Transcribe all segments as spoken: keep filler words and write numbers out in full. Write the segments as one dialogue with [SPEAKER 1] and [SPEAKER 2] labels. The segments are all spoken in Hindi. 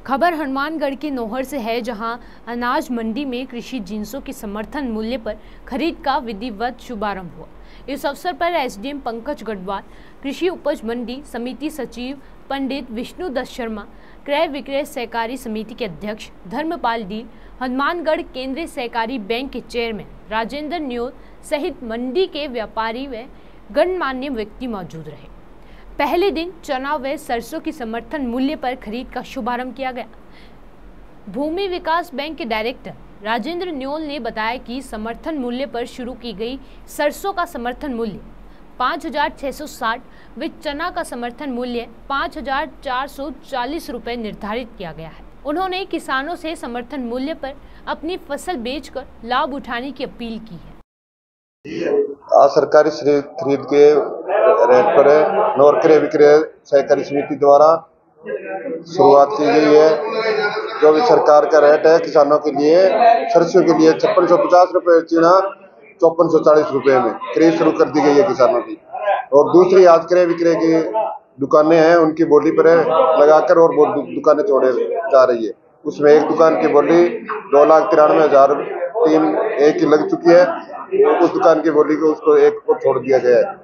[SPEAKER 1] खबर हनुमानगढ़ के नौहर से है, जहां अनाज मंडी में कृषि जिन्सों के समर्थन मूल्य पर खरीद का विधिवत शुभारंभ हुआ। इस अवसर पर एसडीएम पंकज गढ़वाल, कृषि उपज मंडी समिति सचिव पंडित विष्णु दत्त शर्मा, क्रय विक्रय सहकारी समिति के अध्यक्ष धर्मपाल डील, हनुमानगढ़ केंद्रीय सहकारी बैंक के चेयरमैन राजेंद्र न्योल सहित मंडी के व्यापारी व गणमान्य व्यक्ति मौजूद रहे। पहले दिन चना व सरसों की समर्थन मूल्य पर खरीद का शुभारंभ किया गया। भूमि विकास बैंक के डायरेक्टर राजेंद्र न्योल ने बताया कि समर्थन मूल्य पर शुरू की गई सरसों का समर्थन मूल्य पाँच हजार छः सौ साठ व चना का समर्थन मूल्य पाँच हजार चार सौ चालीस रुपये निर्धारित किया गया है। उन्होंने किसानों से समर्थन मूल्य पर अपनी फसल बेचकर लाभ उठाने की अपील की है।
[SPEAKER 2] आज सरकारी खरीद के रेट पर नौर क्रय विक्रय सहकारी समिति द्वारा शुरुआत की गई है। जो भी सरकार का रेट है किसानों के लिए, सरसों के लिए छप्पन सौ पचास रुपये, चीना चौपन सौ चालीस रुपये में खरीद शुरू कर दी गई है किसानों की। और दूसरी आज क्रय विक्रय की दुकानें हैं, उनकी बोली पर लगाकर और दुकानें छोड़े जा रही है। उसमें एक दुकान की बोली दो लाख तिरानवे हजार तीन एक ही लग चुकी है। उस दुकान की बोली को उसको एक को छोड़ दिया गया है।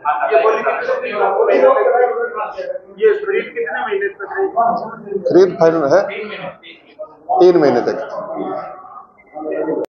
[SPEAKER 3] ये खरीद कितने महीने तक?
[SPEAKER 2] खरीद फाइनल है तीन महीने तक।